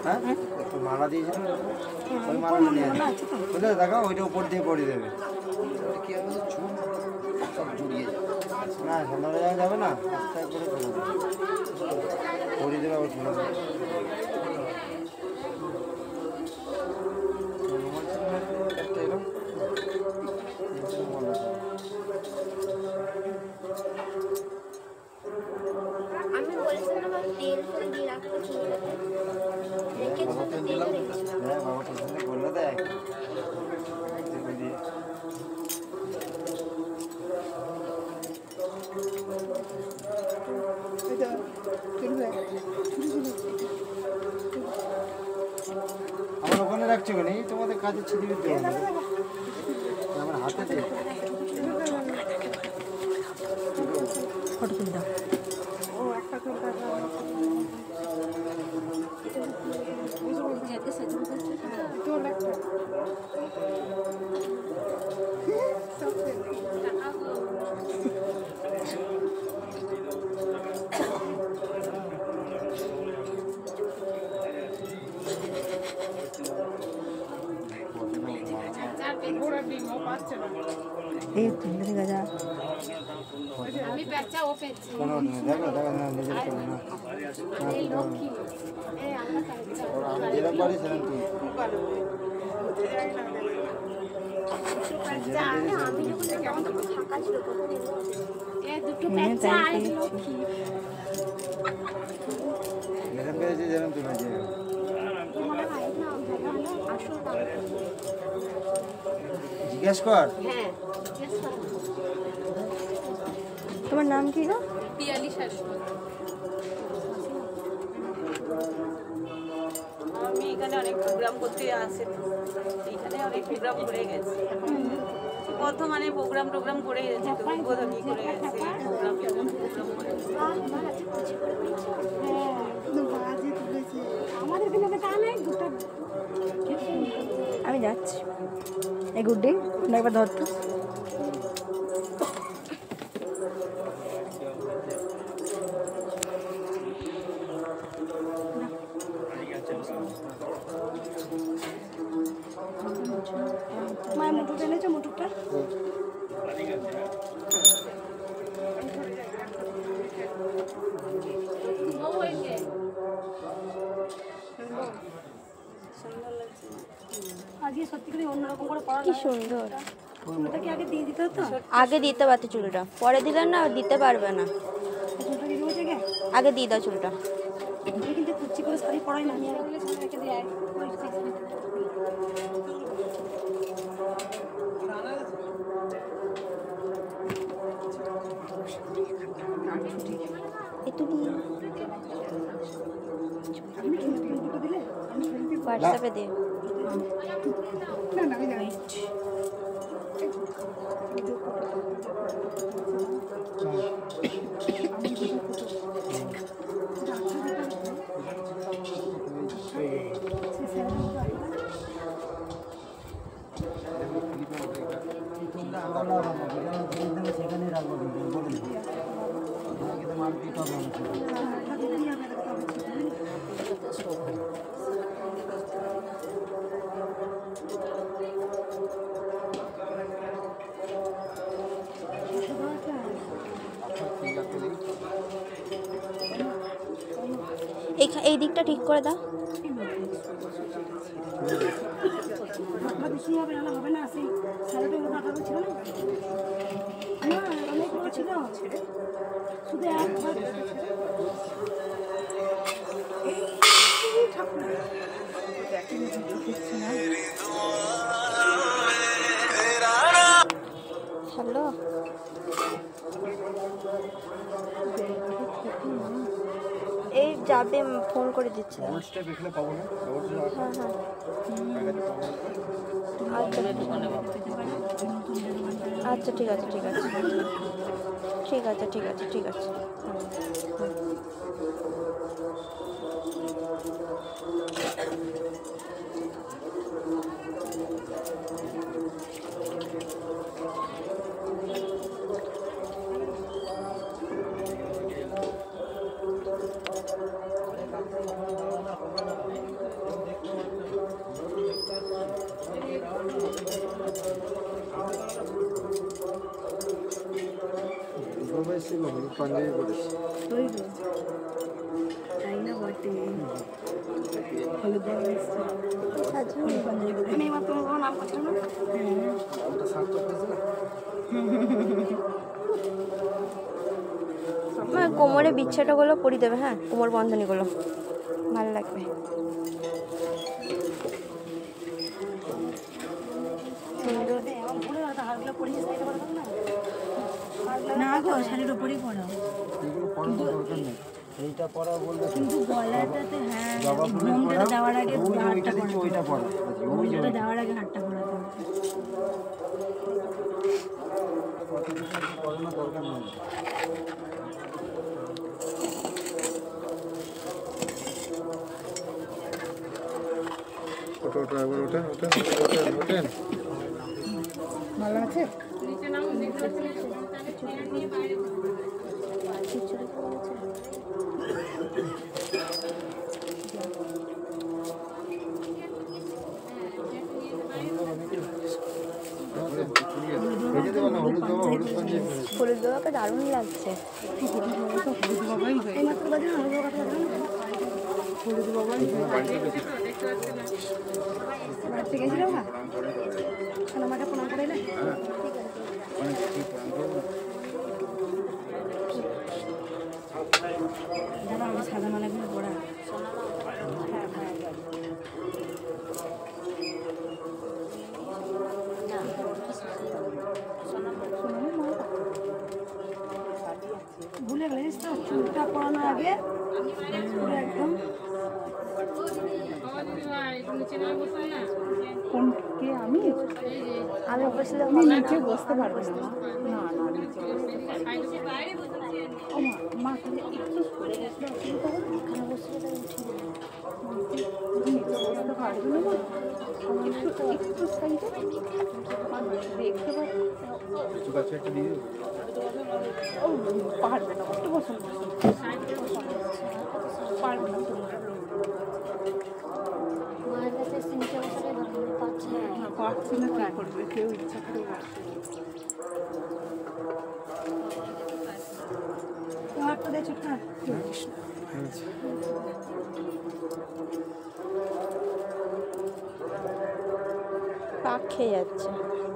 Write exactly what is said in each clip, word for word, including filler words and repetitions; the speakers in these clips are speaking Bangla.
হ্যাঁ একটু মালা দিয়েছিল ওই মালা নিয়ে বুঝলে দেখো ওইটা উপর দিয়ে পরিয়ে দেবে কি হবে চুল সব জড়িয়ে যাবে না সন্ধ্যাবেলা যাওয়া যাবে না আস্তে করে পরিয়ে দেবে আবার চলে যাবে আমি বলেছিলাম আমি তেল ফেল দিয়ে রাখতে চুলটাতে রেখে চুলটা তেল রেখেছি হ্যাঁ বাবা তো শুনে বললো দেখ আমার ওখানে রাখছো কেন তোমাদের কাজে ছিটি দিতে হবে আমার হাতে দিয়ে ফটো তুলে দাও ও একটা করে যেতে সেজে তোর একটা এই তুলে দেখা যা আমি বাচ্চা ও পেয়েছি কোনো দেখো দেখো না নিজের করে না এই লক্ষ্মী এই আমরা বাচ্চা আমি যেরকম পারি সেরকম তুই বাচ্চা আমি যখন কেমন তো ফাঁকা ছিল করতে এই দুটো বাচ্চা আর লক্ষ্মী যেরকম পেয়েছি যেরকম তুই বাজে মনে হয় না ভালো আসল দাম জিজ্ঞেস কর হ্যাঁ জিজ্ঞেস করো তোমার নাম কি গো পিয়ালি শাশুড়ি আমি এখানে অনেক প্রোগ্রাম করতে আসে এখানে অনেক প্রোগ্রাম করে গেছি কত মানে প্রোগ্রাম প্রোগ্রাম করে গেছে তো উদ্বোধনী করে গেছে প্রোগ্রাম প্রোগ্রাম করে আমাদের দিনে তা নাই দুটো আমি যাচ্ছি এই গুড ডে একবার ধর তো মায়ের মুটুটা এনেছো মুটুটা আজকে সত্যি করে অন্যরকম করে পড়া কি সুন্দর চুলটা কি আগে দিয়ে দিতে হতো আগে দিতে পারতো চুলটা পরে দিলে না দিতে পারবে না চুলটা দিয়ে দেবো থেকে আগে দিয়ে দাও চুলটা আমি কিন্তু কুচি করে শাড়ি পরাই না আমি আগে বলেছিলাম রেখে দিয়ে একটু দিয়ে আমি দুটো দিলে হোয়াটসঅ্যাপে দিয়ে না না আমি জানি সেখানে রাখবো বলে কিন্তু মারপিট হবে এই দিকটা ঠিক করে দাও বেশি হবে না হবে না সেই সাড়ে টাকা ছিল না অনেক বড় ছিল শুধু একবার হ্যালো এই যাবে ফোন করে দিচ্ছে হ্যাঁ হ্যাঁ আচ্ছা ঠিক আছে ঠিক আছে ঠিক আছে ঠিক আছে ঠিক আছে হলুদ পাঞ্জাবি পরেছি। ওই তো তাই না বটে হলুদ আমি এবার তোমার কোনো নাম করছো না ওটা সার্থক হয়েছে না? মা কোমরে বিচ্ছাটাগুলো পরিয়ে দেবে, হ্যাঁ কোমর বন্ধনীগুলো ভালো লাগবে। না গো শাড়ির ওপরেই পরাও এগুলো পরানোর দরকার নেই। এইটা পরা বললে তো। কিন্তু গলাটাতে হ্যাঁ জবা ফুলের ঘুমটা পরাও, দেওয়ার আগে ওই যে হাতটা ওইটা দিচ্ছি, পরাতে ওইটা পরা। ওই যে ঘুমটা দেওয়ার আগে হাতটা পরাতে হবে। কত কিছু পরানোর দরকার নেই। ওটা ওটা এবার ওঠেন ওঠেন ওঠেন ওঠেন। ভালো আছে ভেজে দেবো না, হলুদ দেবো, হলুদ পাঞ্জাবি পরেছি। হলুদ বাবাকে দারুণ লাগছে। এই মাত্র বাজে না হলুদ কথা হলুদ বাবাই বাড়িতে গেছিলাম না কেন আমাকে প্রণাম করে এলে দাদা আমি সাদা মালাগুলো পড়া ভুলে গেলে জানিস তো চুলটা পরানোর আগে পুরো একদম কোন কে আমি আমি বসলে আমি নিচে বসতে পারবো না না না নিচে ও মা মা তাহলে একটু সরে গেছিল অসুবিধা হবে এখানে বসলে তাই উঠে যাবে। নিচে বসতে পারবো না একটু একটু সাইডে দেখতে পাচ্ছি কিছু কাছে একটা দিয়ে দেবো। ও পারবে না একটু বসুন পারবে না মায়ের কাছে এসে নিচে বসাটাই ভালো, পাচ্ছে না। না পারছি না ট্রাই করবে কেউ ইচ্ছা করে হাতটা দিয়ে ছোট্ট হাত পাক খেয়ে যাচ্ছে।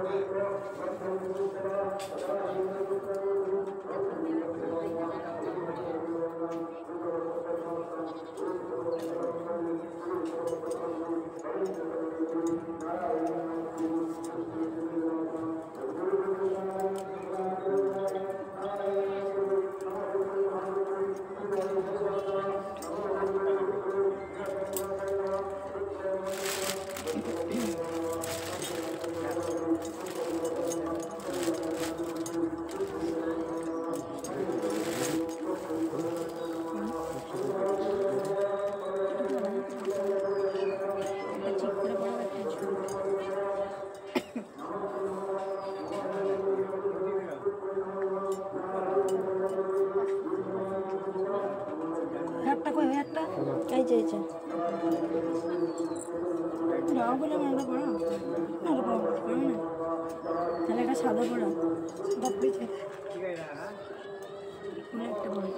হাতটা কই হাতটা এই যে এই যে নাও বলে মনে পড়া না ওটা পড়া পারবে না তাহলে একটা সাদা পড়া সাদা পড়েছে একটা বড়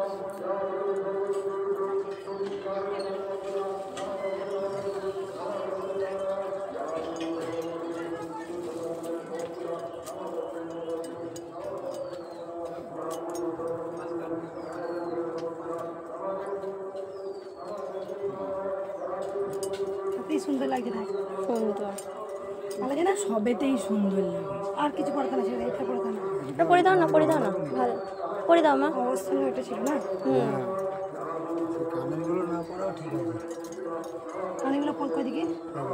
সত্যিই সুন্দর লাগছে না সুন্দর। ভালো লাগে না সবেতেই সুন্দর লাগে আর কিছু পড়তে না সেটা একটা পড়তে না ওটা পরে দাও না, পরে দাও না, ভালো পরে দাও মা। অবশ্যই ওইটা ছিল না হুম কানেরগুলো না পরাও ঠিক আছে। কানেগুলো কোন কই দিকে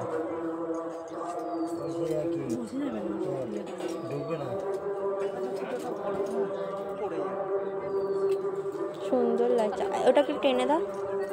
ওই যে একই বসে যাবে না ঢুকবে না। সুন্দর লাগছে, ওটাকে টেনে দাও।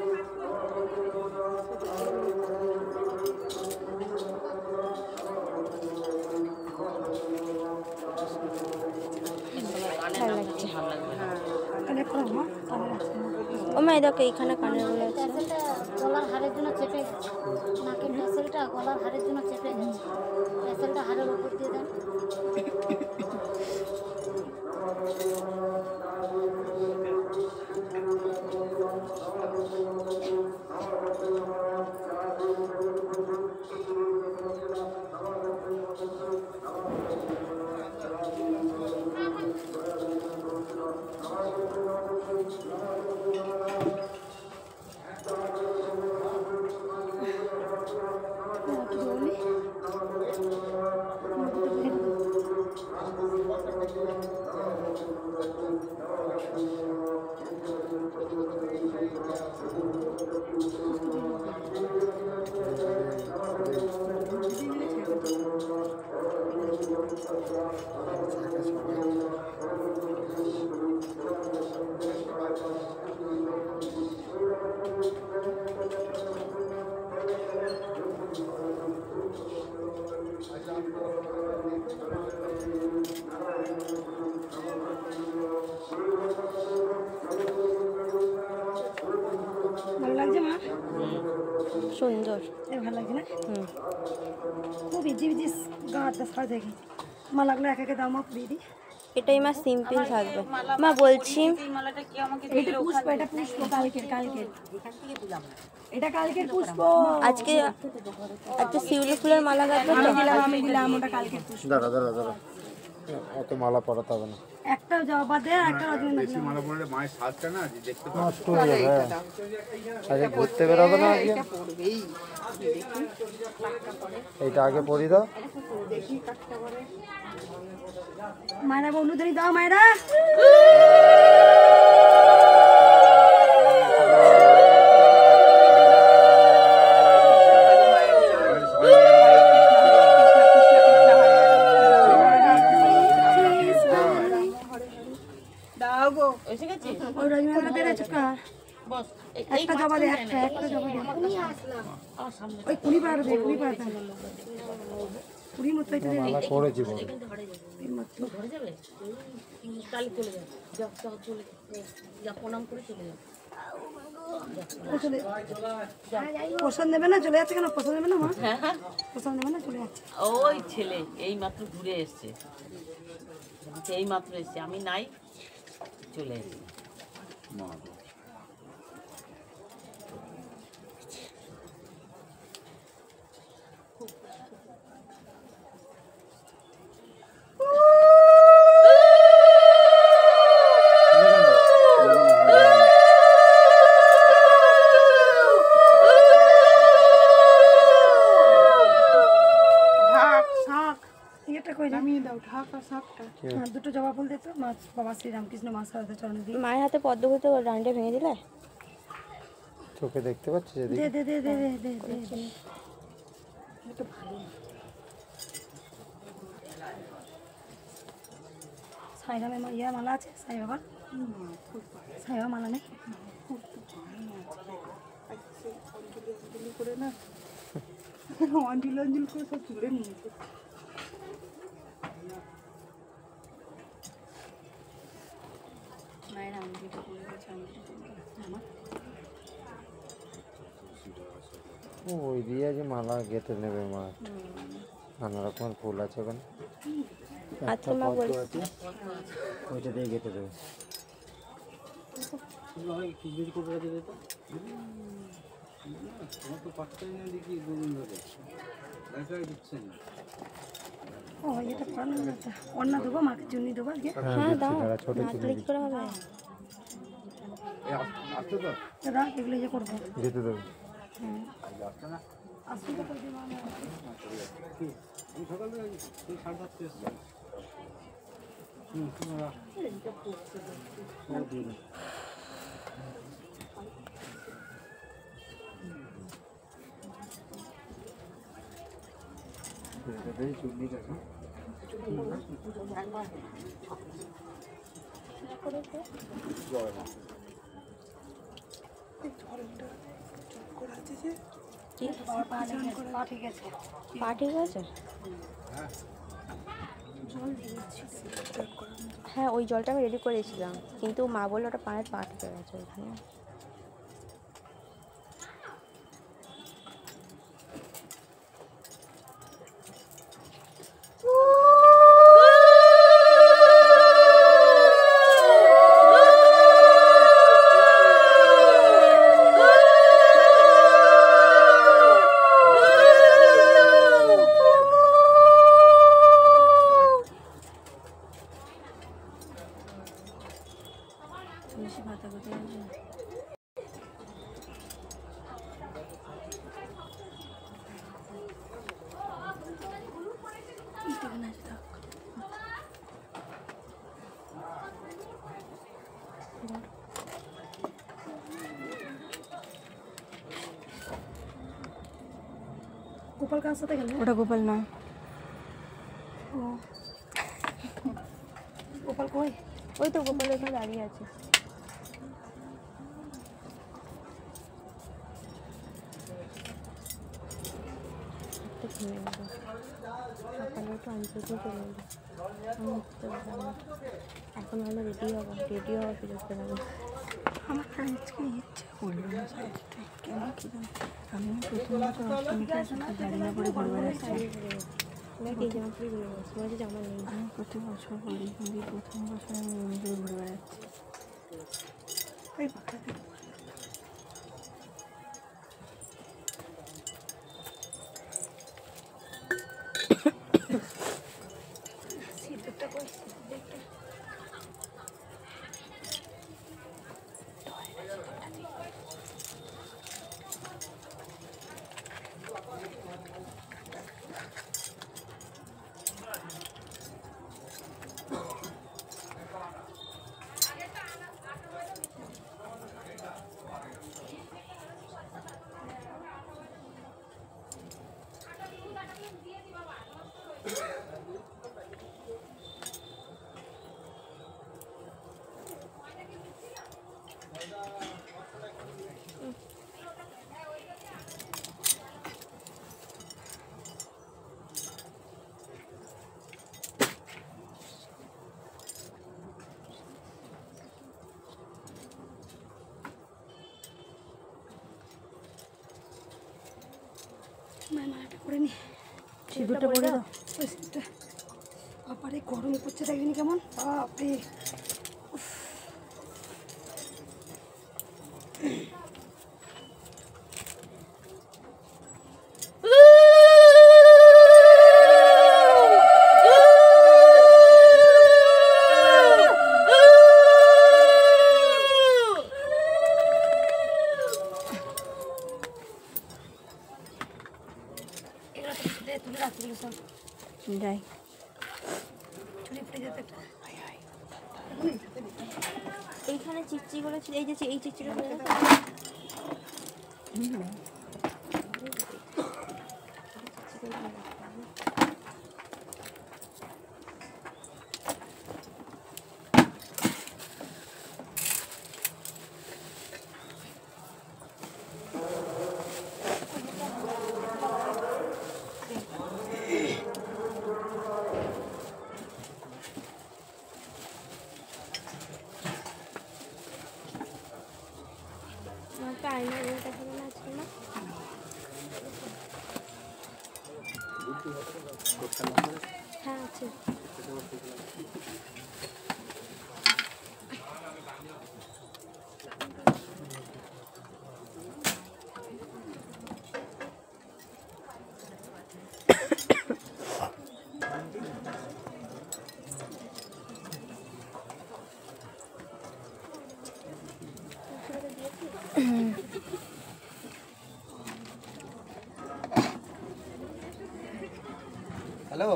ভালো লাগছে। কানে পড়া মা কানে রাখছে না ও মা এই দেখো এইখানে কানের গুলো আছে। প্যাসেলটা গলার হাড়ের জন্য চেপে গেছে নাকের প্যাসেলটা গলার হাড়ের জন্য চেপে গেছে প্যাসেলটা হাড়ের উপর দিয়ে দেন ভালো লাগছে মা? সুন্দর। এ ভালো লাগছে না? হুম। খুব ইজি ইজি গাঁটটা সাজ দেখি মা লাগলো এক একে দাও মা পুড়িয়ে দিই। এটাই মা সিম্পল থাকবে। মা বলছি এই মালাটা কি আমাকে এটা দিল? পুষ্প, এটা পুষ্প কালকের কালকের এটা কালকের পুষ্প। আজকে একটা শিউলি ফুলের মালা গাঁথবে তো? আমি দিলাম আমি দিলাম ওটা কালকের পুষ্প। দাঁড়া দাঁড়া দাঁড়া অত মালা পরাতে হবে না, একটা জবা দে আর একটা রজনীগন্ধা দিলাম। মালা পরলে মায়ের সাজটা না যে দেখতে পাবে। নষ্ট হয়ে যাবে। হ্যাঁ আগে ঘুরতে বেরোবে না আজকে, এইটা আগে পরি দাও। মায়েরা বন্ধুদেরই দাও মায়েরা। ওই রজনীগন্ধা দে রে চুটকা। একটা জবা দে, একটা একটা জবা দে। ওই কুড়ি পাড়া দে, কুড়ি পাড়া দে। কুড়ি মতো এটা দে। মালা করেছি বল। পোষণ দেবে না, চলে যাচ্ছে কেন? পোষণ দেবে না মা? পোষণ দেবে না, চলে যাচ্ছে। ওই ছেলে এই মাত্র ঘুরে এসছে, এই মাত্র এসছে, আমি নাই, চলে এসছে। এটা কই নামিয়ে দাও ঢাকা সাপটা। হ্যাঁ দুটো জবা ফুল দে তো মা, বাবা শ্রী রামকৃষ্ণ মা সারদা চরণে দিই। মায়ের হাতে পদ্ম হইতে ডান্ডে ভেঙে দিলে? চোখে দেখতে পাচ্ছিস দে এদিকে? দে দে দে দে দে দে। সাই রামের মা- ইয়া মালা আছে সাই বাবা? সাই বাবা মালা নেই? ও, ওই দিয়ে যে মালা গেঁথে নেবে মা, নানা রকমের ফুল আছে ওখানে। আচ্ছা মা বল। ওইটা দিয়ে গেঁথে দেবে। ও এটা পড়ানো না তো। অন্য দেবো মাকে চুন্নি দেবো আজকে। হ্যাঁ দাও, দাঁড়া, ছোট না দিলে কি করে হবে? দাদা এগুলো ইয়ে করবো। গেঁথে দেবে। হ্যাঁ আসুন তো করে দিই মা। পা ঠিক আছে। পা ঠিক আছে? হ্যাঁ ওই জলটা আমি রেডি করেছিলাম, কিন্তু মা বললো ওটা পায়ের পা ঠিক গেছে ওখানে। গোপাল কার সাথে গেল? ওটা গোপাল নয়। ও গোপাল কই? ওই তো গোপাল ওখানে দাঁড়িয়ে আছে। সকালে তো আমি চলে এলো, আমি উঠতে পারলাম না। এখন হলো রেডি হবো, রেডি হওয়া সুযোগ পেলাম। আমার আজকে ইচ্ছে করলো না সাজতে, কেন কি জানি। আমি প্রথম বছর অষ্টমীতে শাড়ি না পরে ঘুরে বেড়াচ্ছি। দেখ এই জামা পরে ঘুরে বেড়াচ্ছি, মনে হচ্ছে জামা নেই। আমি প্রতি বছর বলি, কিন্তু প্রথম বছর আমি এমনি ঘুরে বেড়াচ্ছি। এই পাখাতে সিঁদুরটা কই? সিঁদুরটা মালাটা করে নি, সিঁদুরটা পরে দাও। ওই সিঁদুরটা বাবারে গরমে পড়ছে, দেখবি কেমন বাপরে। তুলে রাখছিল সব যাই চুরি পড়ে যেতে একটা। এইখানে চিকচি করে ছিল, এই যে এই চিকচিটা করে দাও। আয়না দেখা যাবে না আজকে না। হ্যাঁ আছে। হ্যালো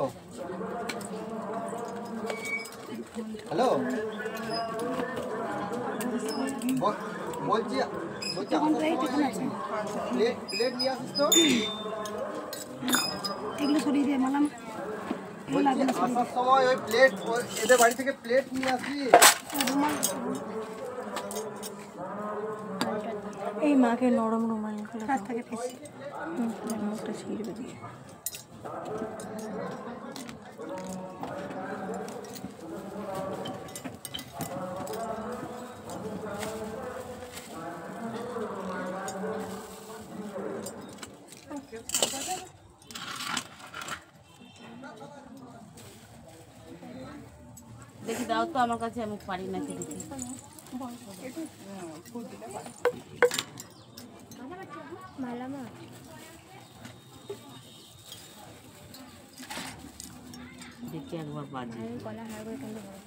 হ্যালো বলছি বলছি প্লেট প্লেট নিয়ে আসিস তো। এগুলো সরিয়ে দিয়ে মালাম, বলছি আসার সময় ওই প্লেট এদের বাড়ি থেকে প্লেট নিয়ে আসবি। এই মাকে নরম রুমাল করে হাত থেকে পেয়েছি। মুখটা ছিঁড়বে দিয়ে। দেখি দাও তো আমার কাছে, আমি পারি নাকি দেখি। মালামা দেখি একবার বাজি। গলা হার করে কেন হয়?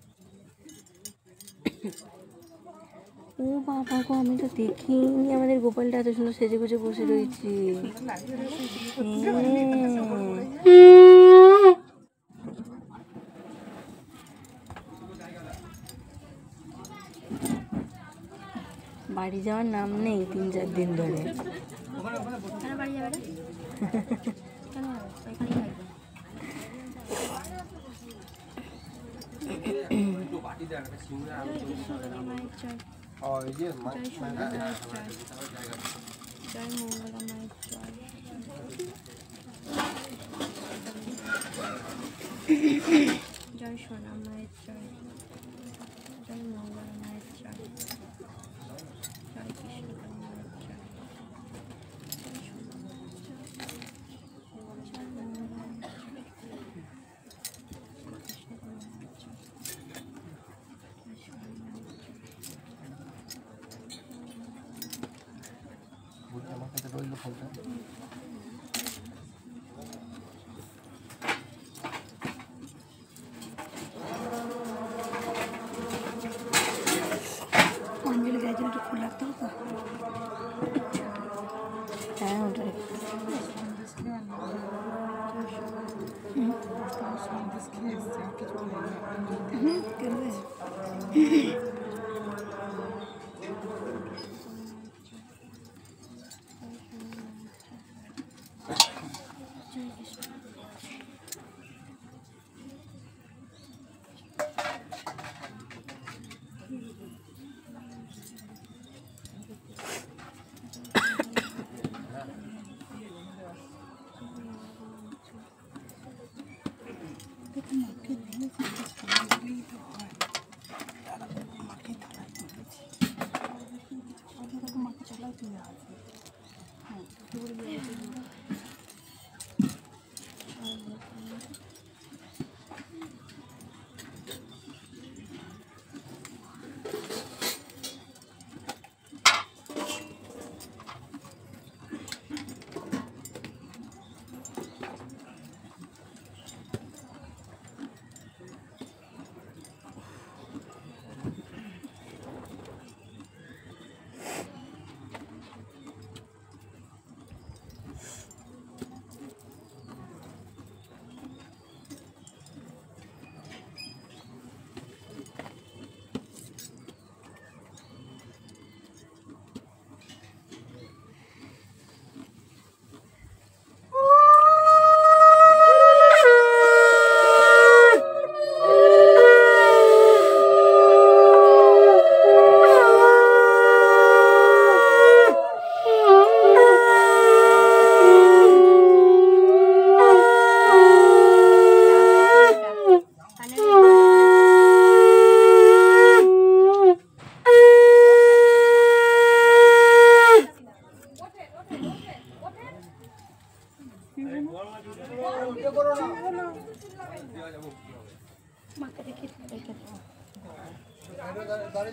ও বাবা গো, আমি তো দেখিনি আমাদের গোপালটা এত সুন্দর সেজে গুজে বসে রয়েছি। বাড়ি যাওয়ার নাম নেই তিন চার দিন ধরে। জয় মঙ্গলা মায়ের জয়। জয় সোনা মায়ের জয়। জয় মঙ্গলা মায়ের জয়। জয় কৃষ্ণ মায়ের জয়। অঞ্জলি দেওয়ার জন্য একটু ফুল রাখতে হবে তো। হ্যাঁ ওটা হুম করবে। মাকে দেখি